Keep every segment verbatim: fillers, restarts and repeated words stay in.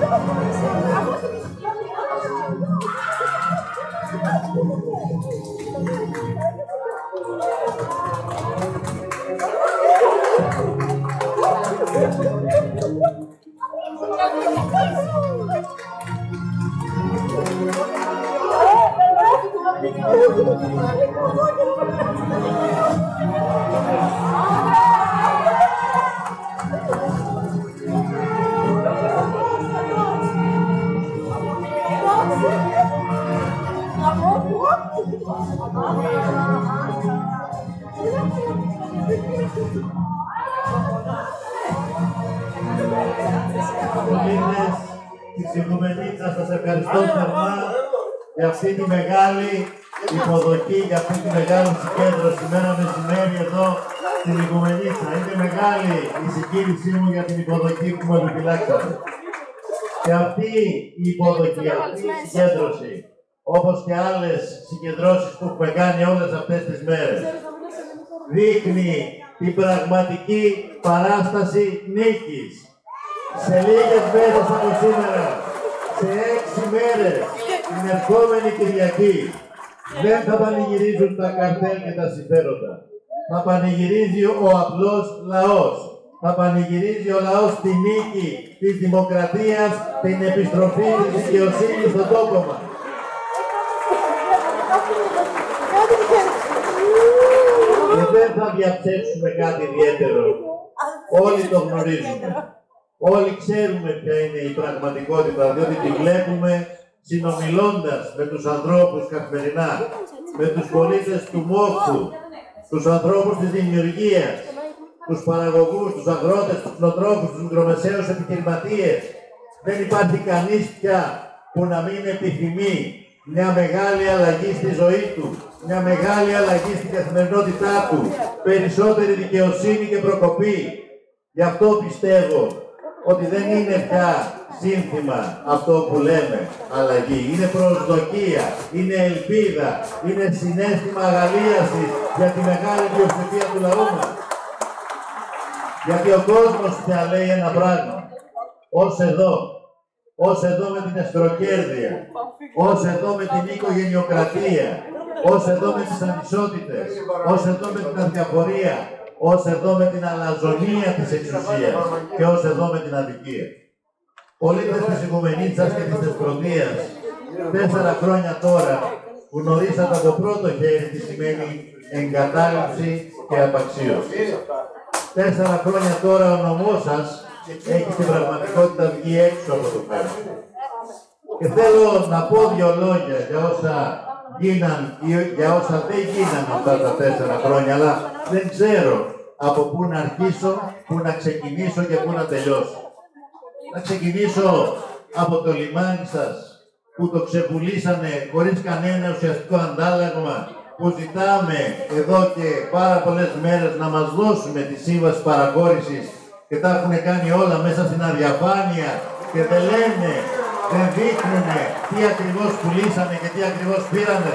Πολίτες της Οικουμενίτσας, σας ευχαριστώ θερμά για αυτή τη μεγάλη υποδοχή, για αυτή τη μεγάλη συγκέντρωση σήμερα μεσημέρι εδώ στην Οικουμενίτσα. Είναι μεγάλη η συγκίνησή μου για την υποδοχή που μου επιφυλάξατε. Και αυτή η υποδοχή, αυτή η συγκέντρωση, όπως και άλλες συγκεντρώσεις που έχουμε κάνει όλες αυτές τις μέρες, δείχνει την πραγματική παράσταση νίκης. Σε λίγες μέρες από σήμερα, σε έξι μέρες, την ερχόμενη Κυριακή, δεν θα πανηγυρίζουν τα καρτέλ και τα συμφέροντα. Θα πανηγυρίζει ο απλός λαός. Θα πανηγυρίζει ο λαός τη νίκη της δημοκρατίας, την επιστροφή της δικαιοσύνης στον τόπο μας. Και δεν θα διαψεύσουμε κάτι ιδιαίτερο. Όλοι το γνωρίζουμε. Όλοι ξέρουμε ποια είναι η πραγματικότητα, διότι τη βλέπουμε συνομιλώντας με τους ανθρώπους καθημερινά, με τους πολίτες του μόχθου, τους ανθρώπους της δημιουργίας, τους παραγωγούς, τους αγρότες, τους κτηνοτρόφους, τους μικρομεσαίους επιχειρηματίες. Δεν υπάρχει κανείς πια που να μην επιθυμεί μια μεγάλη αλλαγή στη ζωή του, μια μεγάλη αλλαγή στην καθημερινότητά του, περισσότερη δικαιοσύνη και προκοπή. Γι' αυτό πιστεύω ότι δεν είναι πια σύνθημα αυτό που λέμε αλλαγή. Είναι προσδοκία, είναι ελπίδα, είναι συναίσθημα αγαλίασης για τη μεγάλη πλειοψηφία του λαού μας. Γιατί ο κόσμος πια λέει ένα πράγμα. Ως εδώ, ως εδώ με την ευστροκέρδεια, ως εδώ με την οικογενειοκρατία, ως εδώ με τις ανισότητες, ως εδώ με την αδιαφορία, ως εδώ με την αλαζονία της εξουσίας και ως εδώ με την αδικία. Πολίτες της Οικουμενίτσας και της Θεσπρωτείας, τέσσερα χρόνια τώρα που γνωρίσατε από πρώτο χέρι τι σημαίνει εγκατάλειψη και απαξίωση. Τέσσερα χρόνια τώρα ο νομός σας έχει στην πραγματικότητα βγει έξω από το χάρτη. Και θέλω να πω δύο λόγια για όσα γίναν ή για όσα δεν γίναν αυτά τα τέσσερα χρόνια, αλλά δεν ξέρω από πού να αρχίσω, πού να ξεκινήσω και πού να τελειώσω. Να ξεκινήσω από το λιμάνι σας, που το ξεπουλήσανε χωρίς κανένα ουσιαστικό αντάλλαγμα, που ζητάμε εδώ και πάρα πολλές μέρες να μας δώσουμε τη σύμβαση παραχώρησης και τα έχουν κάνει όλα μέσα στην αδιαφάνεια και δεν λένε, δεν δείχνουνε τι ακριβώς πουλήσανε και τι ακριβώς πήρανε.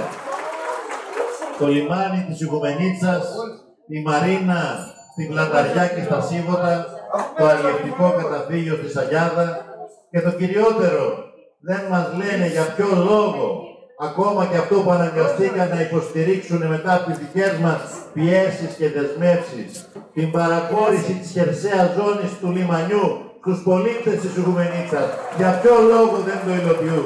Το λιμάνι της Οικουμενίτσας, η Μαρίνα στην Πλαταριά και στα Σίβωτα, το αλλιευτικό καταφύγιο στη Σαγιάδα και το κυριότερο, δεν μας λένε για ποιο λόγο, ακόμα και αυτό που αναγκαστήκαν να υποστηρίξουν μετά από τις δικές μας πιέσεις και δεσμεύσεις, την παραχώρηση της χερσαίας ζώνης του λιμανιού στους πολίτες της Οικουμενίτσας. Για ποιο λόγο δεν το υλοποιούν.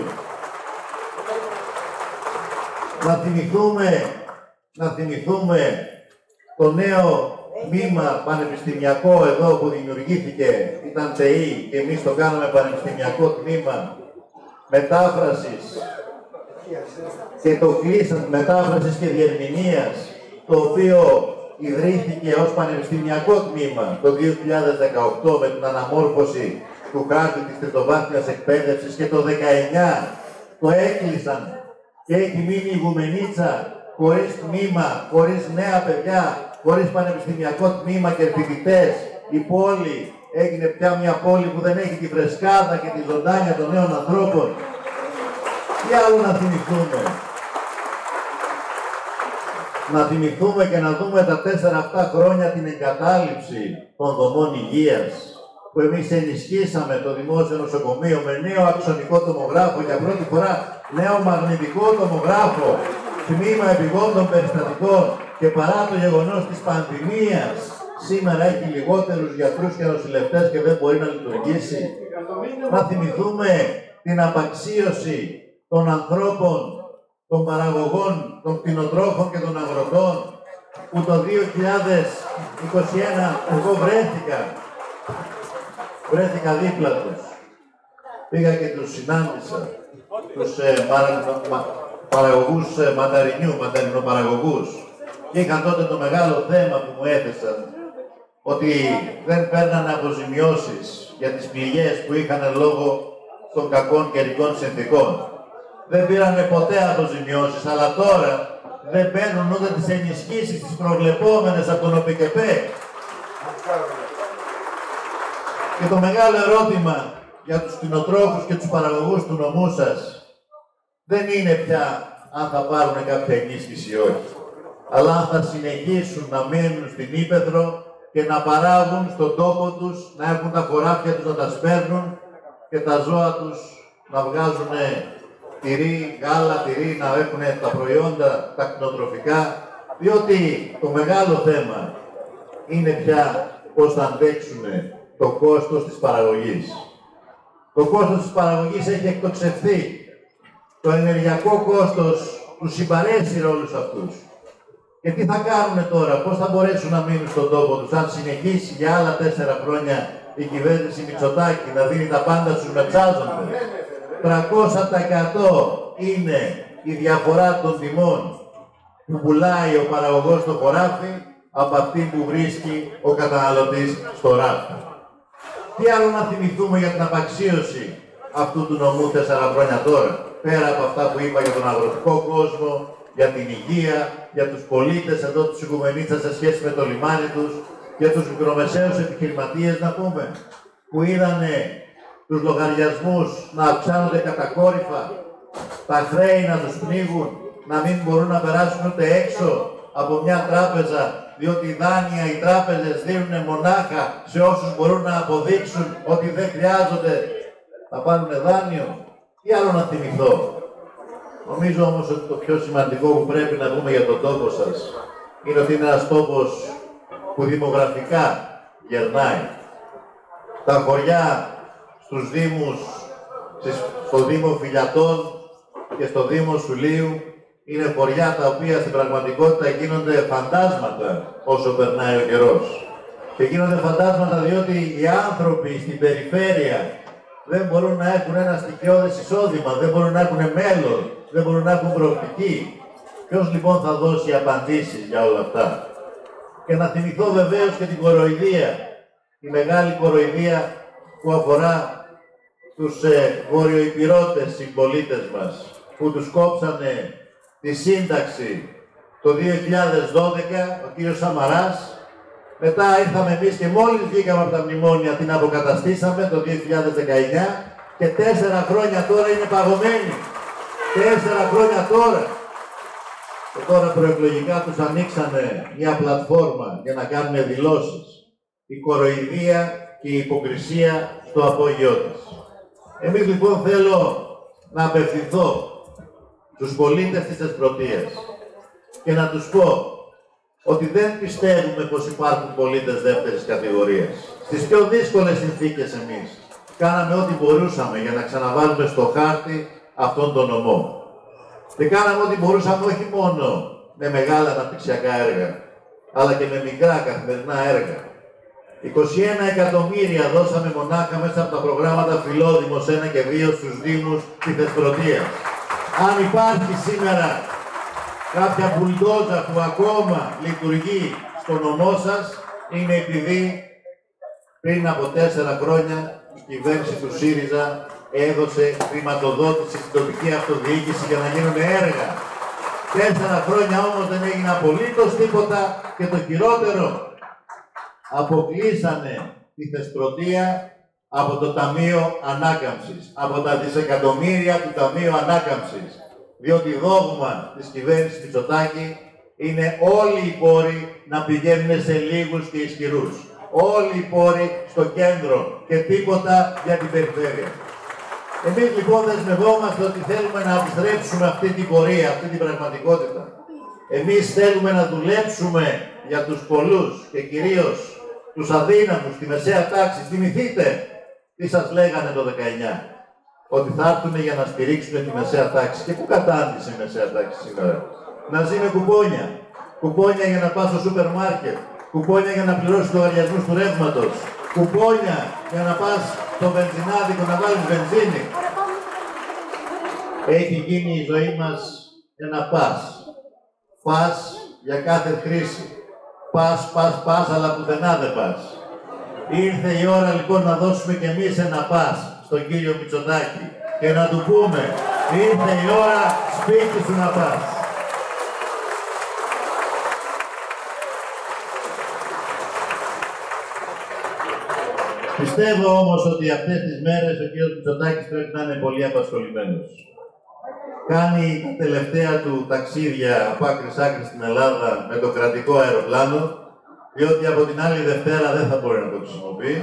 Να θυμηθούμε, να θυμηθούμε το νέο τμήμα πανεπιστημιακό εδώ που δημιουργήθηκε, ήταν ΤΕΗ και εμείς το κάναμε πανεπιστημιακό τμήμα μετάφρασης και το κλείσαν μετάφρασης και διερμηνίας, το οποίο ιδρύθηκε ως πανεπιστημιακό τμήμα το δύο χιλιάδες δεκαοκτώ με την αναμόρφωση του χάρτη της τριτοβάθμιας εκπαίδευσης και το δεκαεννιά το έκλεισαν και έχει μείνει η Οικουμενίτσα χωρίς τμήμα, χωρίς νέα παιδιά, χωρίς πανεπιστημιακό τμήμα και φοιτητές. Η πόλη έγινε πια μια πόλη που δεν έχει τη φρεσκάδα και τη ζωντάνια των νέων ανθρώπων. Τι άλλο να θυμηθούμε. Να θυμηθούμε και να δούμε τα τέσσερα αυτά χρόνια την εγκατάλειψη των δομών υγείας, που εμείς ενισχύσαμε το δημόσιο νοσοκομείο με νέο αξονικό τομογράφο, για πρώτη φορά νέο μαγνητικό τομογράφο, τμήμα επιγόντων περιστατικών, και παρά το γεγονός της πανδημίας, σήμερα έχει λιγότερους γιατρούς και νοσηλευτές και δεν μπορεί να λειτουργήσει. Να θυμηθούμε την απαξίωση των ανθρώπων, των παραγωγών, των κτηνοτρόφων και των αγροτών, που το δύο χιλιάδες είκοσι ένα εγώ βρέθηκα, βρέθηκα δίπλα τους. Πήγα και τους συνάντησα, τους ε, παρα, μα, παραγωγούς ε, μανταρινιού, μανταρινοπαραγωγούς. Και είχαν τότε το μεγάλο θέμα που μου έθεσαν, ότι δεν παίρνανε αποζημιώσεις για τις πληγές που είχαν λόγω των κακών καιρικών συνθηκών. Δεν πήρανε ποτέ αποζημιώσεις, αλλά τώρα δεν παίρνουν ούτε τις ενισχύσεις τις προβλεπόμενες από τον ΟΠΕΚΕΠΕ. Και το μεγάλο ερώτημα για τους κτηνοτρόφους και τους παραγωγούς του νομού σας δεν είναι πια αν θα πάρουν κάποια ενίσχυση ή όχι, αλλά αν θα συνεχίσουν να μένουν στην ύπαιθρο και να παράγουν στον τόπο τους, να έχουν τα χωράφια τους να τα σπέρνουν και τα ζώα τους να βγάζουν τυρί, γάλα, τυρί, να έχουν τα προϊόντα, τα κτηνοτροφικά, διότι το μεγάλο θέμα είναι πια πώς θα αντέξουν το κόστος της παραγωγής. Το κόστος της παραγωγής έχει εκτοξευθεί. Το ενεργειακό κόστος τους συμπαρέσει όλους αυτούς. Και τι θα κάνουν τώρα, πώς θα μπορέσουν να μείνουν στον τόπο τους, αν συνεχίσει για άλλα τέσσερα χρόνια η κυβέρνηση Μητσοτάκη να δίνει τα πάντα στους μετσάζοντες. τριακόσια τοις εκατό είναι η διαφορά των τιμών που πουλάει ο παραγωγός στο χωράφι από αυτή που βρίσκει ο καταναλωτής στο ράφι. Τι άλλο να θυμηθούμε για την απαξίωση αυτού του νομού τέσσερα χρόνια τώρα, πέρα από αυτά που είπα για τον αγροτικό κόσμο, για την υγεία, για τους πολίτες εδώ τους Οικουμενίτσας σε σχέση με το λιμάνι τους, για τους μικρομεσαίους επιχειρηματίες να πούμε, που είδανε τους λογαριασμούς να αυξάνονται κατακόρυφα, τα χρέη να τους πνίγουν, να μην μπορούν να περάσουν ούτε έξω από μια τράπεζα, διότι δάνεια οι τράπεζες δίνουν μονάχα σε όσους μπορούν να αποδείξουν ότι δεν χρειάζονται να πάρουν δάνειο. Τι άλλο να θυμηθώ. Νομίζω όμως ότι το πιο σημαντικό που πρέπει να πούμε για τον τόπο σας είναι ότι είναι ένας τόπος που δημογραφικά γερνάει. Τα χωριά στους δήμους, στο Δήμο Φιλιατών και στο Δήμο Σουλίου είναι χωριά τα οποία στην πραγματικότητα γίνονται φαντάσματα όσο περνάει ο καιρός. Και γίνονται φαντάσματα διότι οι άνθρωποι στην περιφέρεια δεν μπορούν να έχουν ένα στοιχειώδες εισόδημα, δεν μπορούν να έχουν μέλλον, δεν μπορούν να έχουν προοπτική. Ποιος λοιπόν θα δώσει απαντήσεις για όλα αυτά. Και να θυμηθώ βεβαίως και την κοροϊδία, η μεγάλη κοροϊδία που αφορά τους ε, βορειοϊπηρώτες συμπολίτες μας, που τους κόψανε τη σύνταξη το δύο χιλιάδες δώδεκα, ο κύριος Σαμαράς. Μετά ήρθαμε εμείς και μόλις βγήκαμε από τα μνημόνια την αποκαταστήσαμε το δύο χιλιάδες δεκαεννιά και τέσσερα χρόνια τώρα είναι παγωμένη. Τέσσερα χρόνια τώρα. Και τώρα προεκλογικά τους ανοίξανε μια πλατφόρμα για να κάνουν δηλώσεις. Η κοροϊδία και η υποκρισία στο απόγειό της. Εμείς λοιπόν θέλω να απευθυνθώ στους πολίτες της Θεσπρωτείας και να τους πω ότι δεν πιστεύουμε πως υπάρχουν πολίτες δεύτερης κατηγορίας. Στις πιο δύσκολες συνθήκες εμείς κάναμε ό,τι μπορούσαμε για να ξαναβάλουμε στο χάρτη αυτόν τον νομό. Και κάναμε ό,τι μπορούσαμε όχι μόνο με μεγάλα αναπτυξιακά έργα, αλλά και με μικρά καθημερινά έργα. είκοσι ένα εκατομμύρια δώσαμε μονάχα μέσα από τα προγράμματα Φιλόδημος ένα και δύο στους Δήμους της Θεσπρωτείας. Αν υπάρχει σήμερα κάποια μπουλντόζα που ακόμα λειτουργεί στο νομό σας, είναι επειδή πριν από τέσσερα χρόνια η κυβέρνηση του ΣΥΡΙΖΑ έδωσε χρηματοδότηση στην τοπική αυτοδιοίκηση για να γίνουν έργα. Τέσσερα χρόνια όμως δεν έγινε απολύτως τίποτα και το χειρότερο, αποκλείσανε τη Θεσπρωτεία από το Ταμείο Ανάκαμψης, από τα δισεκατομμύρια του Ταμείου Ανάκαμψης. Διότι δόγμα της κυβέρνησης Μητσοτάκη είναι όλοι οι πόροι να πηγαίνουν σε λίγους και ισχυρούς. Όλοι οι πόροι στο κέντρο και τίποτα για την περιφέρεια. Εμείς λοιπόν δεσμευόμαστε ότι θέλουμε να αντιστρέψουμε αυτή την πορεία, αυτή την πραγματικότητα. Εμείς θέλουμε να δουλέψουμε για τους πολλούς και κυρίως τους αδύναμους, τη μεσαία τάξη. Θυμηθείτε τι σας λέγανε το δεκαεννιά. Ότι θα έρθουν για να στηρίξουν τη μεσαία τάξη. Και πού κατάντησε η μεσαία τάξη σήμερα? Να ζει με κουπόνια. Κουπόνια για να πας στο σούπερ μάρκετ. Κουπόνια για να πληρώσεις τους λογαριασμούς του ρεύματος. Κουπόνια για να πας στο βενζινάδικο να βάλεις βενζίνη. Έχει γίνει η ζωή μας ένα πας. Πας για κάθε χρήση. Πας, πας, πας, αλλά πουθενά δεν πας. Ήρθε η ώρα λοιπόν να δώσουμε κι εμείς ένα πας στον κύριο Μητσοτάκη και να του πούμε, ήρθε η ώρα σπίτι σου να πας. Πιστεύω όμως ότι αυτές τις μέρες ο κύριος Μητσοτάκης πρέπει να είναι πολύ απασχολημένος. Κάνει τα τελευταία του ταξίδια από άκρη σ' άκρη στην Ελλάδα με το κρατικό αεροπλάνο, διότι από την άλλη Δευτέρα δεν θα μπορεί να το χρησιμοποιεί.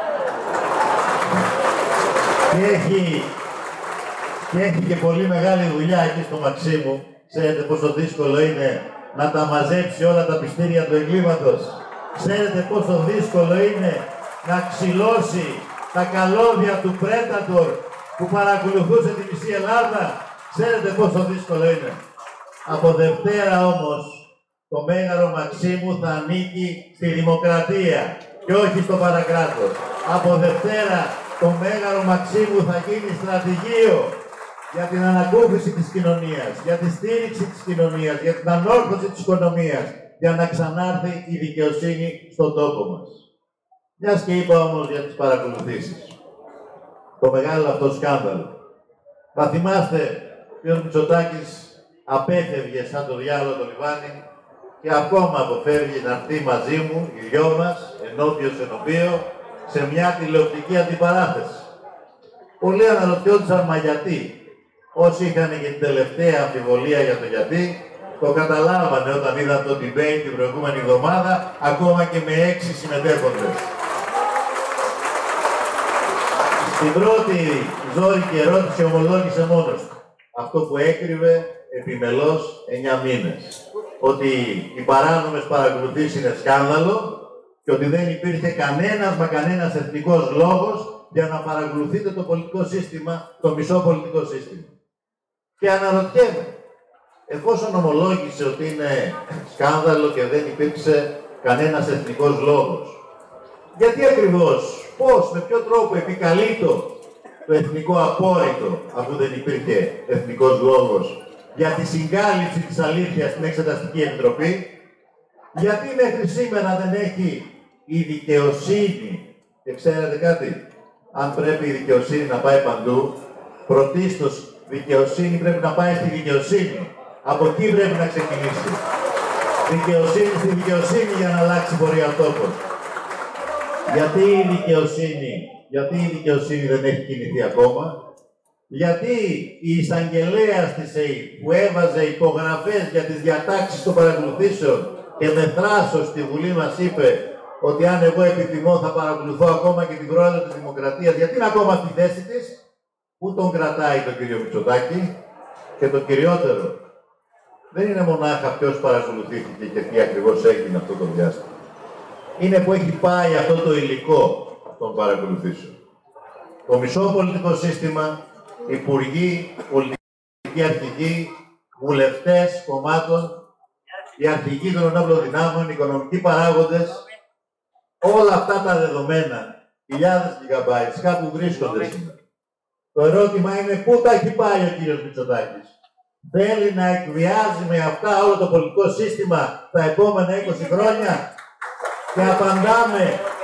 Και έχει, και έχει και πολύ μεγάλη δουλειά εκεί στο Μαξίμου. Ξέρετε πόσο δύσκολο είναι να τα μαζέψει όλα τα πιστήρια του εγκλήματος. Ξέρετε πόσο δύσκολο είναι να ξυλώσει τα καλώδια του Predator που παρακολουθούσε τη μισή Ελλάδα. Ξέρετε πόσο δύσκολο είναι. Από Δευτέρα όμως το Μέγαρο Μαξίμου θα ανήκει στη δημοκρατία και όχι στο παρακράτος. Από Δευτέρα το Μέγαρο Μαξίμου θα γίνει στρατηγείο για την ανακούφιση της κοινωνίας, για τη στήριξη της κοινωνίας, για την ανόρθωση της οικονομίας, για να ξανάρθει η δικαιοσύνη στον τόπο μας. Μιας και είπα όμως για τις παρακολουθήσεις. Το μεγάλο αυτό σκάνδαλο. Θα θυμάστε, ο Μητσοτάκης απέφευγε σαν το διάλογο το λιβάνι και ακόμα αποφεύγει να έρθει μαζί μου, οι δυο μας, ενώπιος ενωπίο, σε μια τηλεοπτική αντιπαράθεση. Πολλοί αναρωτιόντουσαν, μα γιατί? Όσοι είχαν και την τελευταία αμφιβολία για το γιατί, το καταλάβανε όταν είδαν το debate την προηγούμενη εβδομάδα, ακόμα και με έξι συμμετέχοντες. Στην πρώτη ζώρικη ερώτηση ομολόγησε μόνος του. Αυτό που έκρυβε επιμελώς εννιά μήνες. Ότι οι παράνομες παρακολουθήσεις είναι σκάνδαλο και ότι δεν υπήρχε κανένας μα κανένας εθνικός λόγος για να παρακολουθείτε το πολιτικό σύστημα, το μισό πολιτικό σύστημα. Και αναρωτιέμαι, εφόσον ομολόγησε ότι είναι σκάνδαλο και δεν υπήρξε κανένας εθνικός λόγος, γιατί ακριβώς, πώς, με ποιο τρόπο επικαλείται το εθνικό απόρριτο, αφού δεν υπήρχε εθνικός λόγος, για τη συγκάλυψη της αλήθειας στην Εξεταστική Επιτροπή, γιατί μέχρι σήμερα δεν έχει η δικαιοσύνη, και ξέρετε κάτι, αν πρέπει η δικαιοσύνη να πάει παντού, πρωτίστως δικαιοσύνη πρέπει να πάει στη δικαιοσύνη. Από εκεί πρέπει να ξεκινήσει. Δικαιοσύνη στη δικαιοσύνη για να αλλάξει πορεία ο τόπος. Γιατί η δικαιοσύνη, γιατί η δικαιοσύνη δεν έχει κινηθεί ακόμα? Γιατί η εισαγγελέας της ΕΕΠ που έβαζε υπογραφές για τις διατάξεις των παρακολουθήσεων και με θράσος στη Βουλή μας είπε ότι αν εγώ επιθυμώ θα παρακολουθώ ακόμα και την πρόεδρο της Δημοκρατίας, γιατί είναι ακόμα στη θέση της? Πού τον κρατάει τον κύριο Μητσοτάκη? Και το κυριότερο, δεν είναι μονάχα ποιος παρακολουθήθηκε και τι ακριβώς έγινε αυτό το διάστημα. Είναι που έχει πάει αυτό το υλικό των παρακολουθήσεων. Το μισό πολιτικό σύστημα, υπουργοί, πολιτικοί αρχηγοί, βουλευτές κομμάτων, οι αρχηγοί των ενόπλων δυνάμων, οι οικονομικοί παράγοντες, όλα αυτά τα δεδομένα, χιλιάδες γιγαμπάιτς, κάπου βρίσκονται σήμερα. Το ερώτημα είναι πού τα έχει πάει ο κύριος Μητσοτάκης? Θέλει να εκβιάζει με αυτά όλο το πολιτικό σύστημα τα επόμενα είκοσι χρόνια? Και απαντάμε,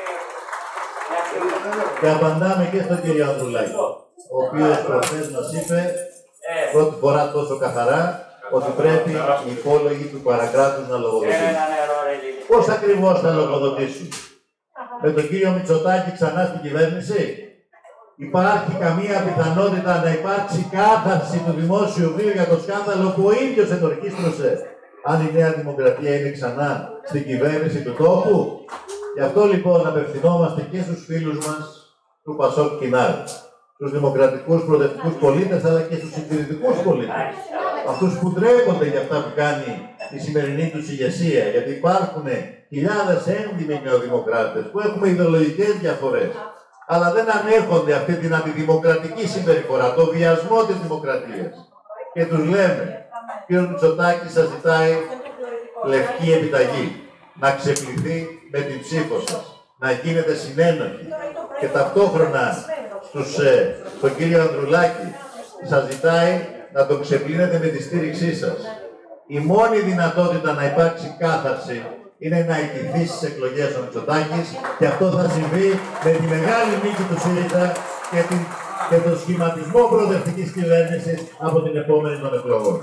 και απαντάμε και στον κύριο Ανδρουλάκη, ο οποίος προχθές μας είπε πρώτη φορά τόσο καθαρά ότι πρέπει οι υπόλογοι του παρακράτους να λογοδοτήσουν. Πώς ακριβώς θα λογοδοτήσουν? Με τον κύριο Μητσοτάκη ξανά στην κυβέρνηση? Υπάρχει καμία πιθανότητα να υπάρξει κάθαρση του δημόσιου βίου για το σκάνδαλο που ο ίδιος ενορχίστρωσε, αν η Νέα Δημοκρατία είναι ξανά στην κυβέρνηση του τόπου? Γι' αυτό λοιπόν απευθυνόμαστε και στους φίλους μας του Πασόκ Κινάρ, στους δημοκρατικούς προοδευτικούς πολίτες, αλλά και στους συντηρητικούς πολίτες. Αυτούς που ντρέπονται για αυτά που κάνει η σημερινή τους ηγεσία, γιατί υπάρχουν χιλιάδες έντιμοι νεοδημοκράτες που έχουμε ιδεολογικές διαφορές, αλλά δεν ανέχονται αυτή την αντιδημοκρατική συμπεριφορά, το βιασμό της δημοκρατίας. Και τους λέμε, κύριο Μητσοτάκη σας ζητάει λευκή επιταγή, να ξεπληθεί με την ψήφο σας, να γίνετε συνένοχοι και ταυτόχρονα στους, ε, στον κύριο Ανδρουλάκη σας ζητάει να τον ξεπλύνετε με τη στήριξή σας. Η μόνη δυνατότητα να υπάρξει κάθαρση είναι να ηγηθεί στις εκλογές ο Μητσοτάκης και αυτό θα συμβεί με τη μεγάλη νίκη του ΣΥΡΙΖΑ και, την, και τον σχηματισμό προοδευτικής κυβέρνησης από την επόμενη των εκλογών.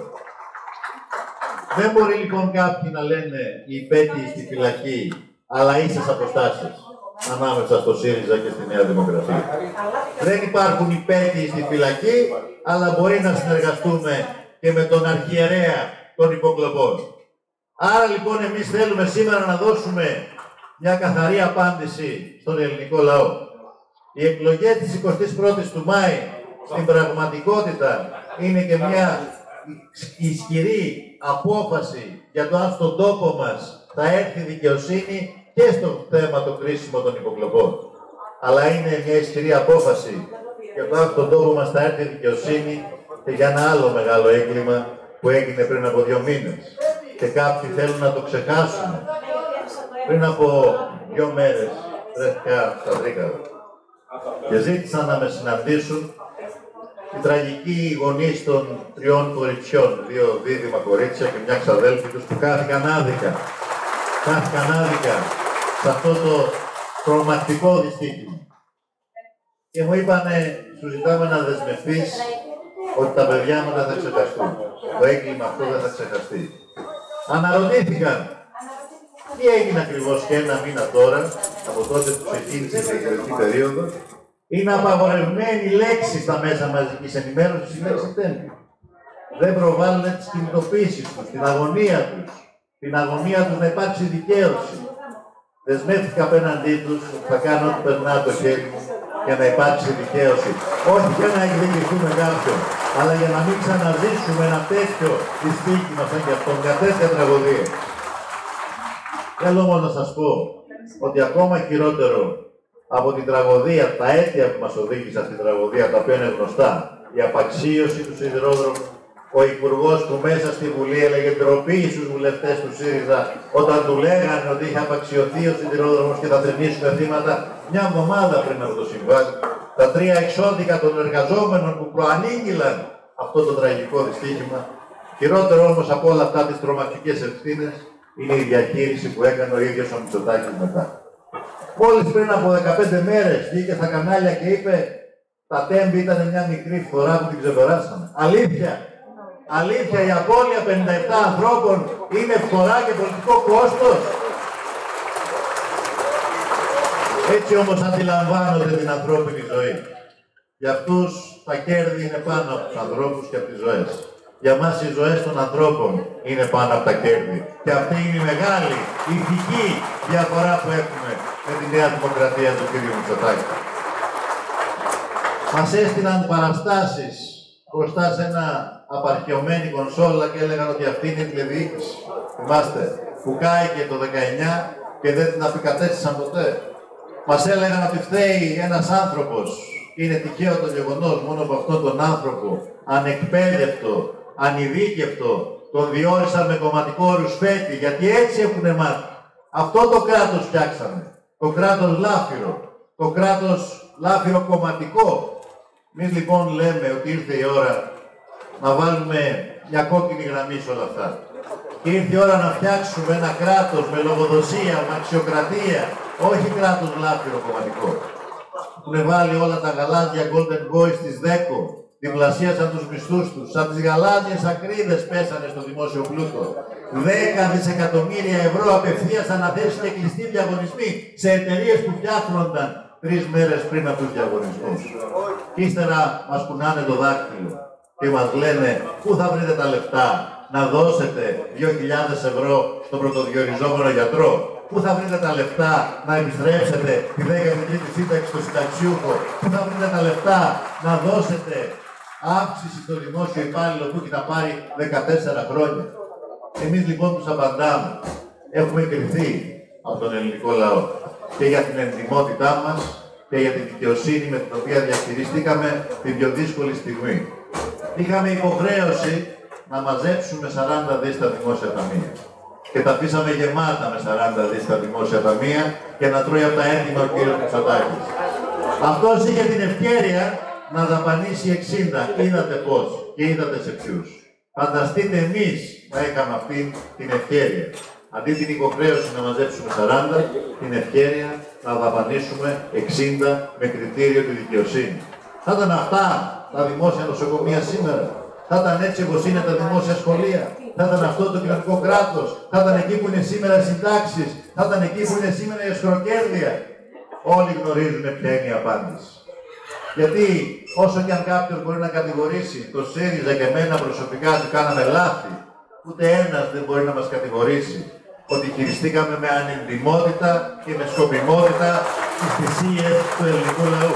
Δεν μπορεί λοιπόν κάποιοι να λένε οι υπέτειοι στη φυλακή, αλλά ίσες αποστάσεις ανάμεσα στο ΣΥΡΙΖΑ και στη Νέα Δημοκρατία. Δεν υπάρχουν υπέτειοι στη φυλακή, αλλά μπορεί να συνεργαστούμε και με τον αρχιερέα των υποκλοπών. Άρα λοιπόν εμείς θέλουμε σήμερα να δώσουμε μια καθαρή απάντηση στον ελληνικό λαό. Οι εκλογές της εικοστής πρώτης του Μάη στην πραγματικότητα είναι και μια ισχυρή απόφαση για το αν στον τόπο μας θα έρθει δικαιοσύνη και στο θέμα το κρίσιμο των υποκλοπών. Αλλά είναι μια ισχυρή απόφαση για το αν στον τόπο μας θα έρθει δικαιοσύνη και για ένα άλλο μεγάλο έγκλημα που έγινε πριν από δύο μήνες. Και κάποιοι θέλουν να το ξεχάσουν. Πριν από δύο μέρες βρέθηκα στα Τρίκαλα και ζήτησαν να με συναντήσουν οι τραγικοί γονείς των τριών κοριτσιών, δύο δίδυμα κορίτσια και μια ξαδέλφη τους που χάθηκαν άδικα. Χάθηκαν άδικα σε αυτό το τρομακτικό δυστύχημα. Και μου είπανε, σου ζητάμε να δεσμευτείς ότι τα παιδιά μου δεν θα ξεχαστούν. Το έγκλημα αυτό δεν θα ξεχαστεί. Αναρωτήθηκαν τι έγινε ακριβώς και ένα μήνα τώρα, από τότε που ξεκίνησε η εκλογική περίοδος, είναι απαγορευμένη λέξη στα μέσα μαζικής ενημέρωσης η λέξη τέμπη. Δεν προβάλλουν τις κινητοποίησεις τους, την αγωνία τους, την αγωνία τους να υπάρξει δικαίωση. Δεσμεύτηκα απέναντί τους ότι θα κάνω ό,τι περνά το χέρι μου για να υπάρξει δικαίωση. Όχι για να εκδικηθούμε κάποιον, αλλά για να μην ξαναζήσουμε ένα τέτοιο δυστύχημα σαν και αυτό, μια τέτοια τραγωδία. Θέλω όμως να σας πω ότι ακόμα χειρότερο από την τραγωδία, τα αίτια που μας οδήγησαν στην τραγωδία, τα οποία είναι γνωστά, η απαξίωση του σιδηρόδρομου, ο υπουργός που μέσα στη Βουλή έλεγε ντροπή στους βουλευτές του ΣΥΡΙΖΑ όταν του λέγανε ότι είχε απαξιωθεί ο σιδηρόδρομος και θα θρηνήσουμε θύματα μια εβδομάδα πριν από το συμβάν. Τα τρία εξώδικα των εργαζόμενων που προανήγγυλαν αυτό το τραγικό δυστύχημα. Χειρότερο όμως από όλα αυτά τις τρομακτικές ευθύνες είναι η διαχείριση που έκανε ο ίδιος ο Μητσοτάκης μετά. Μόλις πριν από δεκαπέντε μέρες βγήκε στα κανάλια και είπε τα τέμπη ήταν μια μικρή φορά που την ξεπεράσαμε. Αλήθεια! Αλήθεια, η απώλεια πενήντα επτά ανθρώπων είναι φθορά και πολιτικό κόστος. Έτσι όμως αντιλαμβάνονται την ανθρώπινη ζωή. Για αυτούς τα κέρδη είναι πάνω από τους ανθρώπους και από τις ζωές. Για μας οι ζωές των ανθρώπων είναι πάνω από τα κέρδη. Και αυτή είναι η μεγάλη ηθική διαφορά που έχουμε με τη Νέα Δημοκρατία του κ. Μητσοτάκη. Μας έστειλαν παραστάσεις μπροστά σε ένα απαρχαιωμένη κονσόλα και έλεγαν ότι αυτή είναι η τηλεδιοίκηση. Θυμάστε, που κάηκε το δεκαεννιά και δεν την αποκατέστησαν ποτέ. Μας έλεγαν ότι φταίει ένας άνθρωπος. Είναι τυχαίο το γεγονός μόνο από αυτόν τον άνθρωπο, ανεκπαίδευτο, ανειδίκευτο, τον διόρισαν με κομματικό ρουσφέτη, γιατί έτσι έχουν μάθει. Αυτό το κράτος φτιάξαμε. Το κράτος λάφυρο. Το κράτος λάφυρο κομματικό. Εμείς λοιπόν λέμε ότι ήρθε η ώρα να βάλουμε μια κόκκινη γραμμή σε όλα αυτά. Και ήρθε η ώρα να φτιάξουμε ένα κράτος με λογοδοσία, με αξιοκρατία, όχι κράτος λάφυρο κομματικό. Έχουν βάλει όλα τα γαλάζια Golden Boys της ΔΕΚΟ, διπλασίασαν τους μισθούς τους, σαν τις γαλάζιες ακρίδες πέσανε στο δημόσιο πλούτο. δέκα δισεκατομμύρια ευρώ απευθείας αναθέσεις και κλειστοί διαγωνισμοί σε εταιρείες που φτιάχνονταν τρεις μέρες πριν από τους διαγωνισμούς. Και ύστερα μας κουνάνε το δάκτυλο και μας λένε πού θα βρείτε τα λεφτά να δώσετε δύο χιλιάδες ευρώ στον πρωτοδιοριζόμενο γιατρό, Πού θα βρείτε τα λεφτά να επιστρέψετε τη δέκατη τρίτη σύνταξη στο συνταξιούχο? Πού θα βρείτε τα λεφτά να δώσετε αύξηση στο δημόσιο υπάλληλο που έχει να πάρει δεκατέσσερα χρόνια? Εμείς λοιπόν τους απαντάμε. Έχουμε κριθεί από τον ελληνικό λαό και για την εντιμότητά μας και για την δικαιοσύνη με την οποία διαχειριστήκαμε την πιο δύσκολη στιγμή. Είχαμε υποχρέωση να μαζέψουμε σαράντα δις στα δημόσια ταμεία. Και τα αφήσαμε γεμάτα με σαράντα δις στα δημόσια ταμεία και να τρώει από τα έντιμα ο κύριος Μητσοτάκης. Αυτός είχε την ευκαιρία να δαπανίσει εξήντα. Είδατε πώς και είδατε σε ποιους. Φανταστείτε εμείς να είχαμε αυτή την ευκαιρία. Αντί την υποχρέωση να μαζέψουμε σαράντα, την ευκαιρία να δαπανίσουμε εξήντα με κριτήριο τη δικαιοσύνη. Θα ήταν αυτά τα δημόσια νοσοκομεία σήμερα? Θα ήταν έτσι όπως είναι τα δημόσια σχολεία? Θα ήταν αυτό το κοινωνικό κράτος? Θα ήταν εκεί που είναι σήμερα οι συντάξεις? Θα ήταν εκεί που είναι σήμερα η εσχροκέρδεια? Όλοι γνωρίζουν ποια είναι η απάντηση. Γιατί όσο και αν κάποιος μπορεί να κατηγορήσει το ΣΥΡΙΖΑ και εμένα προσωπικά ότι κάναμε λάθη, ούτε ένας δεν μπορεί να μας κατηγορήσει ότι χειριστήκαμε με ανεντιμότητα και με σκοπιμότητα τις θυσίες του ελληνικού λαού.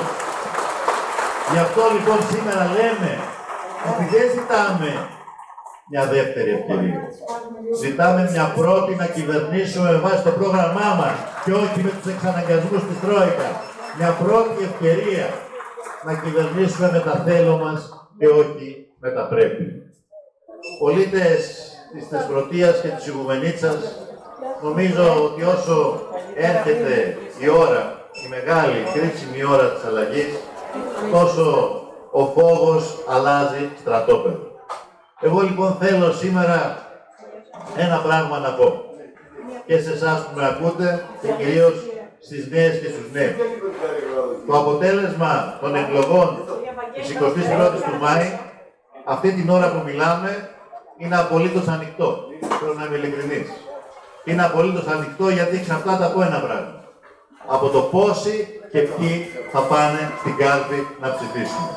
Γι' αυτό λοιπόν σήμερα λέμε ότι δεν ζητάμε μια δεύτερη ευκαιρία. Ζητάμε μια πρώτη να κυβερνήσουμε με βάση το πρόγραμμά μας και όχι με τους εξαναγκασμούς της Τρόικα. Μια πρώτη ευκαιρία να κυβερνήσουμε με τα θέλω μας και όχι με τα πρέπει. Πολίτες της Θεσπρωτείας και της Ιγουμενίτσας, νομίζω ότι όσο έρχεται η ώρα, η μεγάλη κρίσιμη ώρα της αλλαγής, τόσο ο φόβος αλλάζει στρατόπεδο. Εγώ λοιπόν θέλω σήμερα ένα πράγμα να πω και σε εσάς που με ακούτε και κυρίως στις νέες και στους νέους. Το αποτέλεσμα των εκλογών της εικοστής πρώτης του Μάη, αυτή την ώρα που μιλάμε, είναι απολύτως ανοιχτό. Θέλω να είμαι ειλικρινής. Είναι απολύτως ανοιχτό γιατί εξαρτάται από ένα πράγμα. Από το πόσοι και ποιοι θα πάνε στην κάλπη να ψηφίσουν.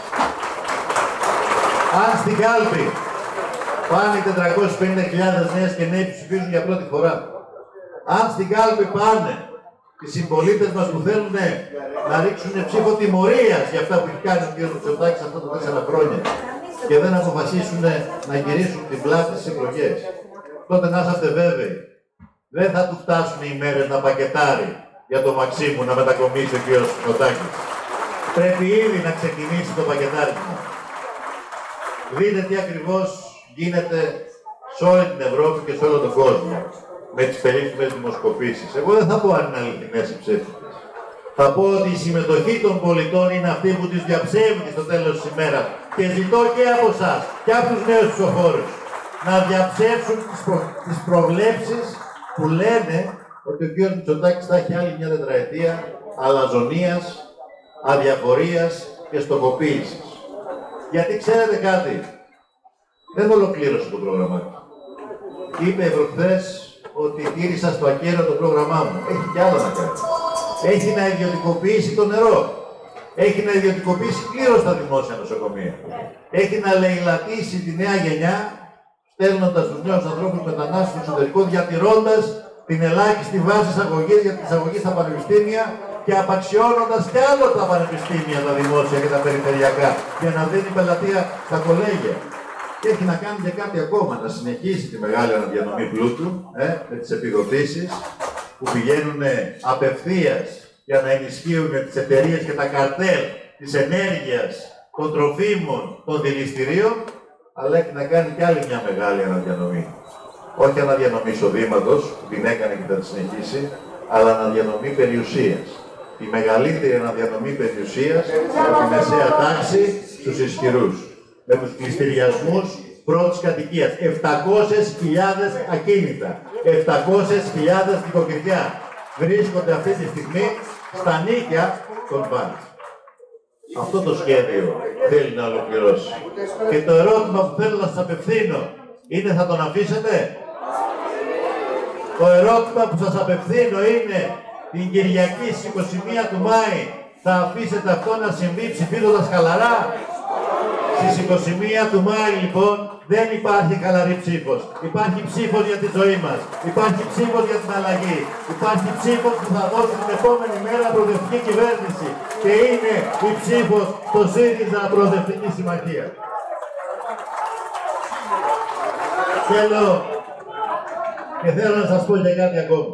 Αν στην κάλπη πάνε οι τετρακόσιες πενήντα χιλιάδες νέες και νέοι που ψηφίζουν για πρώτη φορά, αν στην κάλπη πάνε οι συμπολίτες μας που θέλουν να ρίξουν ψήφο τιμωρίας για αυτά που έχει κάνει ο κ. Μητσοτάκης αυτά τα τέσσερα χρόνια και δεν αποφασίσουν να γυρίσουν την πλάτη στις εκλογές, τότε να είσαστε βέβαιοι, δεν θα του φτάσουν οι μέρες να πακετάρει για το Μαξίμου να μετακομίσει ο κ. Μητσοτάκης. Πρέπει ήδη να ξεκινήσει το πακετάρισμα. Δείτε τι ακριβώς γίνεται σε όλη την Ευρώπη και σε όλο τον κόσμο με τις περίφημες δημοσκοπήσεις. Εγώ δεν θα πω αν είναι αληθινές οι ψεύτικες. Θα πω ότι η συμμετοχή των πολιτών είναι αυτή που τις διαψεύδει στο τέλος της ημέρας. Και ζητώ και από εσάς και από τους νέους ψηφοφόρους να διαψεύσουν τις, προ... τις προβλέψεις που λένε ότι ο κ. Μητσοτάκης θα έχει άλλη μια τετραετία αλαζονίας, αδιαφορίας και στοχοποίησης. Γιατί ξέρετε κάτι, δεν ολοκλήρωσε το πρόγραμμά του. Είπε προχθές ότι τήρησα στο ακέραιο το πρόγραμμά μου. Έχει κι άλλο να κάνει. Έχει να ιδιωτικοποιήσει το νερό. Έχει να ιδιωτικοποιήσει πλήρως τα δημόσια νοσοκομεία. Έχει να λαιλατίσει τη νέα γενιά, στέλνοντας τους νέους ανθρώπους μετανάστες στο εξωτερικό, διατηρώντας την ελάχιστη βάση εισαγωγής για την εισαγωγή στα πανεπιστήμια και απαξιώνοντας κι άλλο τα πανεπιστήμια, τα δημόσια και τα περιφερειακά, για να δίνει πελατεία στα κολέγια. Και έχει να κάνει και κάτι ακόμα, να συνεχίσει τη μεγάλη αναδιανομή πλούτου, ε, με τις επιδοτήσεις που πηγαίνουν απευθείας για να ενισχύουν τις εταιρείες και τα καρτέλ της ενέργειας, των τροφίμων, των δηληστηρίων, αλλά έχει να κάνει κι άλλη μια μεγάλη αναδιανομή. Όχι αναδιανομή εισοδήματος, που την έκανε και θα τη συνεχίσει, αλλά αναδιανομή περιουσίας. Η μεγαλύτερη αναδιανομή περιουσίας από τη μεσαία τάξη στους ισχυρούς. Με τους πληστηριασμούς πρώτης κατοικίας. επτακόσιες χιλιάδες ακίνητα, επτακόσιες χιλιάδες νοικοκυριά βρίσκονται αυτή τη στιγμή στα νίκια των μπάνκ. Αυτό το σχέδιο θέλει να ολοκληρώσει. Και το ερώτημα που θέλω να σας απευθύνω είναι, θα τον αφήσετε? Το ερώτημα που σας απευθύνω είναι, την Κυριακή στις είκοσι μία του Μάη θα αφήσετε αυτό να συμβεί ψηφίζοντας χαλαρά? Στις είκοσι μία του Μάη λοιπόν δεν υπάρχει χαλαρή ψήφος. Υπάρχει ψήφος για τη ζωή μας. Υπάρχει ψήφος για την αλλαγή. Υπάρχει ψήφος που θα δώσει την επόμενη μέρα προοδευτική κυβέρνηση. Και είναι η ψήφος στο ΣΥΡΙΖΑ Προοδευτική Συμμαχία. Θέλω και θέλω να σας πω για κάτι ακόμα.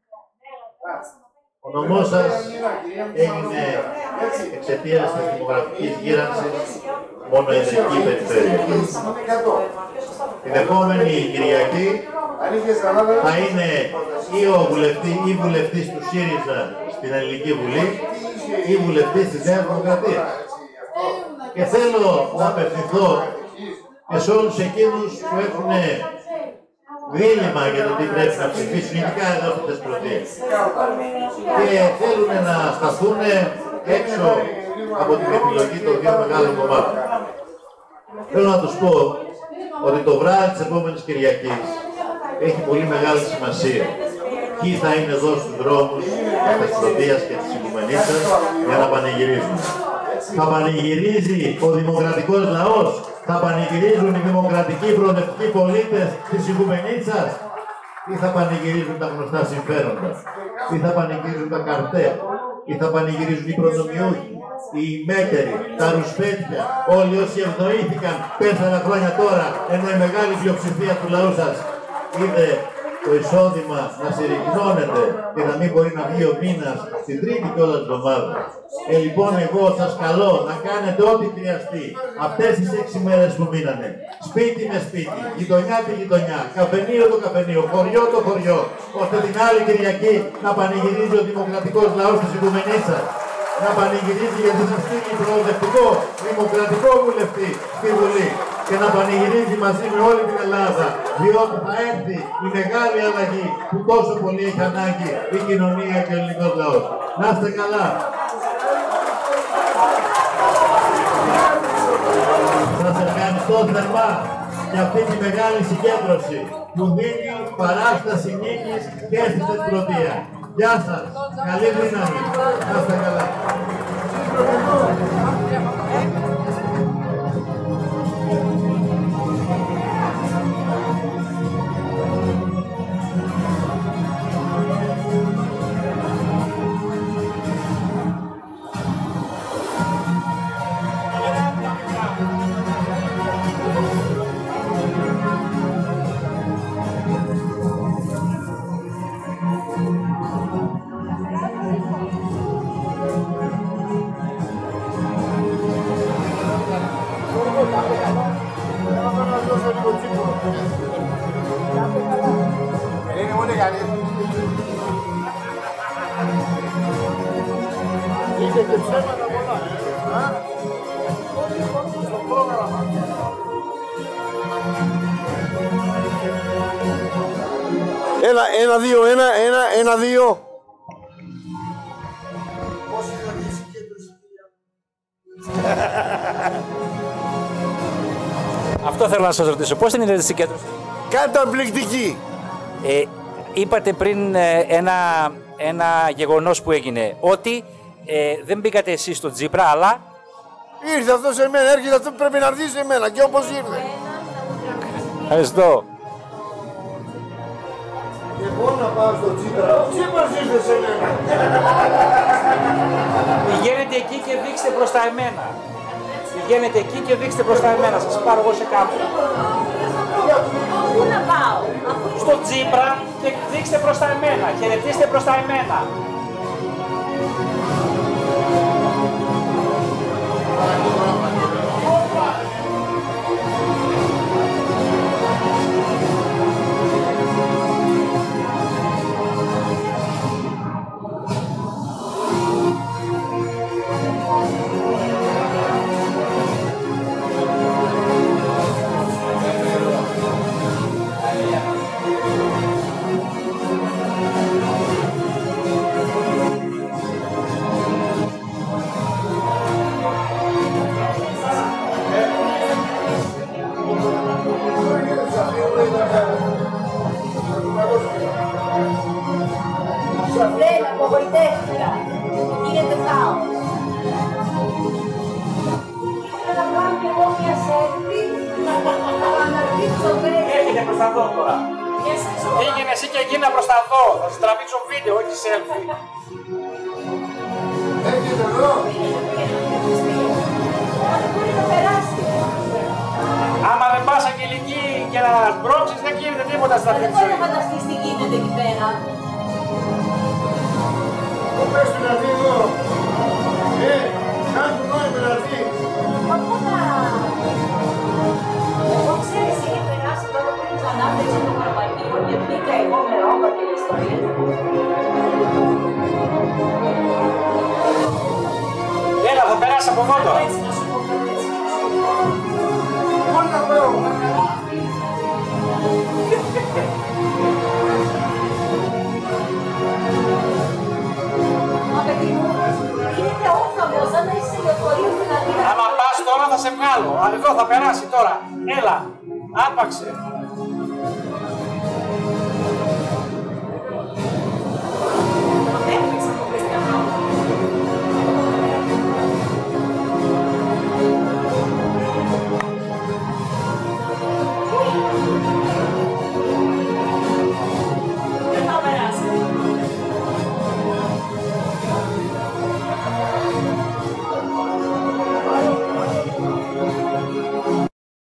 Ο νομός σας έγινε εξαιτίας της δημογραφικής γύρανσης μόνο ειδική περιφέρεια. Την επόμενη Κυριακή θα είναι ή ο βουλευτή, ή βουλευτής του ΣΥΡΙΖΑ στην Ελληνική Βουλή ή βουλευτής της Νέας Δημοκρατίας. Και θέλω να απευθυνθώ και σε όλους εκείνους που έχουν δίλημμα για το τι πρέπει να ψηφίσουν, ειδικά εδώ στη Θεσπρωτεία. Και θέλουν να σταθούν έξω από την επιλογή των δύο μεγάλων κομμάτων. Θέλω να τους πω ότι το βράδυ της επόμενης Κυριακής έχει πολύ μεγάλη σημασία. Ποιοι θα είναι εδώ στους δρόμους της Θεσπρωτείας και της Οικουμενίτσας για να πανηγυρίζουν. Θα πανηγυρίζει ο δημοκρατικός λαός, θα πανηγυρίζουν οι δημοκρατικοί προοδευτικοί πολίτες της Οικουμενίτσας ή θα πανηγυρίζουν τα γνωστά συμφέροντα, ή θα πανηγυρίζουν τα καρτέλ, ή θα πανηγυρίζουν οι προνομιούχοι, οι μέτεροι, τα ρουσφέτια, όλοι όσοι ευνοήθηκαν τέσσερα χρόνια τώρα, ενώ η μεγάλη πλειοψηφία του λαού σας είδε το εισόδημα να συρρυκνώνεται και να μην μπορεί να βγει ο μήνας στην τρίτη κιόλας εβδομάδα. Ε, λοιπόν, εγώ σας καλώ να κάνετε ό,τι χρειαστεί αυτές τις έξι μέρες που μείνανε. Σπίτι με σπίτι, γειτονιά τη γειτονιά, καφενείο το καφενείο, χωριό το χωριό, ώστε την άλλη Κυριακή να πανηγυρίζει ο δημοκρατικός λαός της Οικουμενίτσας. Να πανηγυρίζει γιατί θα στείλει προοδευτικό, δημοκρατικό βουλευτή στη Βουλή και να πανηγυρίζει μαζί με όλη την Ελλάδα, διότι θα έρθει η μεγάλη αλλαγή που τόσο πολύ έχει ανάγκη η κοινωνία και ο ελληνικός λαός. Να είστε καλά. Σας ευχαριστώ θερμά για αυτή τη μεγάλη συγκέντρωση που δίνει παράσταση νίκης και στη Θεσπρωτεία. Γεια σας. Καλή δύναμη. Να είστε καλά. Είναι πολύ καλή. Είχε και ψέματα πολλά. Στο πρόγραμμα. Ένα, ένα, δύο, ένα, ένα, ένα, δύο. Πώς είναι η συγκέντρωση, Αυτό θέλω να σας ρωτήσω. Πώς την είδατε η συγκέντρωση? Καταπληκτική. Ε, είπατε πριν ε, ένα, ένα γεγονός που έγινε, ότι ε, δεν μπήκατε εσείς στο Τσίπρα, αλλά... Ήρθε αυτό σε μένα, έρχεται αυτό που πρέπει να έρθει σε μένα και όπως ήρθε. Ευχαριστώ. Εγώ να πάω στο Τσίπρα, ο Τσίπρας ήρθε σε μένα. Πηγαίνετε εκεί και δείξτε προς τα εμένα. Πηγαίνετε εκεί και δείξτε προς τα εμένα, σας πάρω εγώ σε κάπου. Πού να πάω? Στο Τσίπρα και δείξτε προς τα εμένα, χαιρετίστε προς τα εμένα. Έρχεται προς τα δω τώρα. Πήγαινε εσύ και εκείνα προς τα δω. Θα σου τραβήξω βίντεο, όχι selfie. Έρχεται εδώ. Άμα δεν πας αγγελική και να σπρώξεις, δεν γίνεται τίποτα στα αυτή τη ζωή. Δεν μπορεί να φανταστείς τι γίνεται εκεί πέρα. Πού πες του να έρθει εδώ. Ε, κάτω νόημα να έρθει. Μα πού να... Εγώ ξέρεις, είχε περάσει τώρα που ξανά παίξε το Χαραπαγείο και μπήκα εγώ με ρόμπα και ιστορίες. Έλα, θα περάσει από εδώ τώρα. Έτσι να σου πω κάτι. Μόνο να βρω. Μα παιδί μου, είναι όφαμος, σαν να είσαι λεωφορείο δηλαδή. Άμα πας τώρα θα σε βγάλω. Αλλά εδώ θα περάσει τώρα. Έλα, άρπαξε.